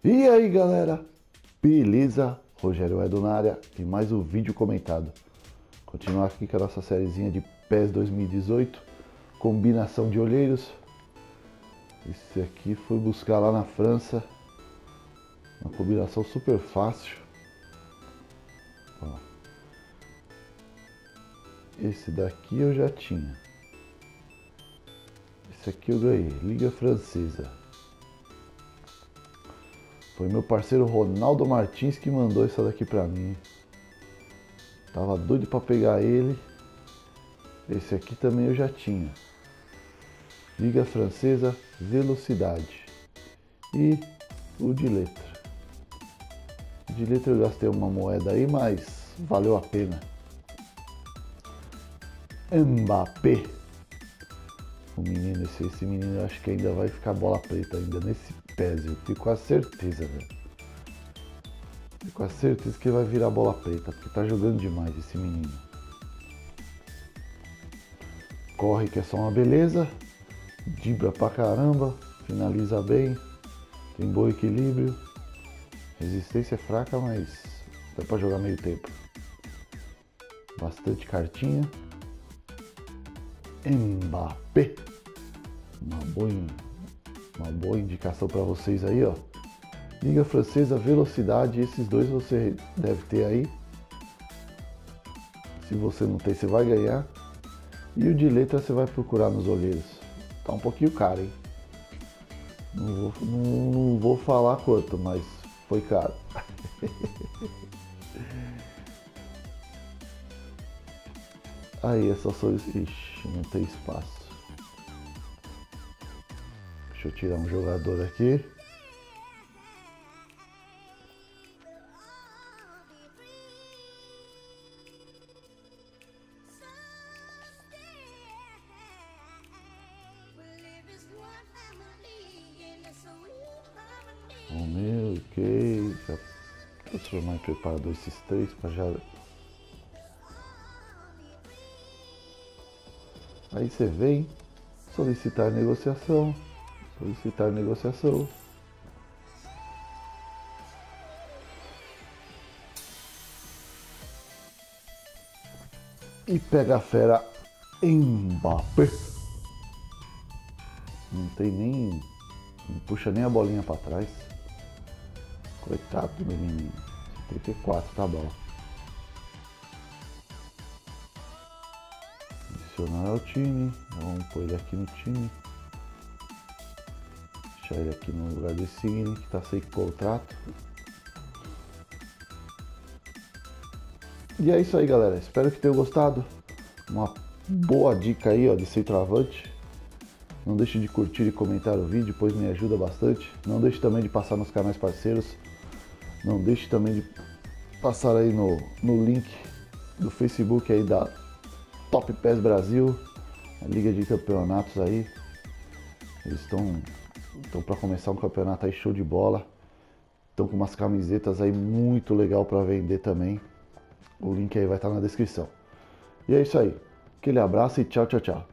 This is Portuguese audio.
E aí galera, beleza? Rogério Edo na área e mais um vídeo comentado. Continuar aqui com a nossa sériezinha de PES 2018, combinação de olheiros. Esse aqui foi buscar lá na França, uma combinação super fácil. Ó. Esse daqui eu já tinha. Esse aqui eu ganhei, Liga Francesa. Foi meu parceiro Ronaldo Martins que mandou essa daqui pra mim. Tava doido pra pegar ele. Esse aqui também eu já tinha. Liga Francesa, Velocidade. E o de letra. De letra eu gastei uma moeda aí, mas valeu a pena. Mbappé. O menino, esse menino eu acho que ainda vai ficar bola preta ainda nesse PES. Eu tenho quase certeza, velho. Tenho quase certeza que vai virar bola preta, porque tá jogando demais esse menino. Corre que é só uma beleza. Dribla pra caramba. Finaliza bem. Tem bom equilíbrio. Resistência é fraca, mas dá pra jogar meio tempo. Bastante cartinha. Mbappé. Uma boa indicação para vocês aí, ó. Liga Francesa, Velocidade, esses dois você deve ter aí. Se você não tem, você vai ganhar. E o de letra você vai procurar nos olheiros. Tá um pouquinho caro, hein? Não vou falar quanto, mas foi caro. Aí, essa só... Ixi, não tem espaço. Deixa eu tirar um jogador aqui. O meu, ok. Já transformar em preparador esses três para já. Aí você vem, solicitar negociação. Solicitar negociação. E pega a fera Mbappé. Não tem nem... Não puxa nem a bolinha para trás. Coitado do meu menino. 74, tá bom. Adicionar ao time. Vamos pôr ele aqui no time. Deixar ele aqui no lugar do Insigne, que tá sem contrato. E é isso aí, galera. Espero que tenham gostado. Uma boa dica aí, ó, de centroavante. Não deixe de curtir e comentar o vídeo, pois me ajuda bastante. Não deixe também de passar nos canais parceiros. Não deixe também de passar aí no link do Facebook aí da Top PES Brasil, a Liga de Campeonatos aí. Eles estão para começar um campeonato aí show de bola. Estão com umas camisetas aí muito legal para vender também. O link aí vai estar na descrição. E é isso aí. Aquele abraço e tchau, tchau, tchau.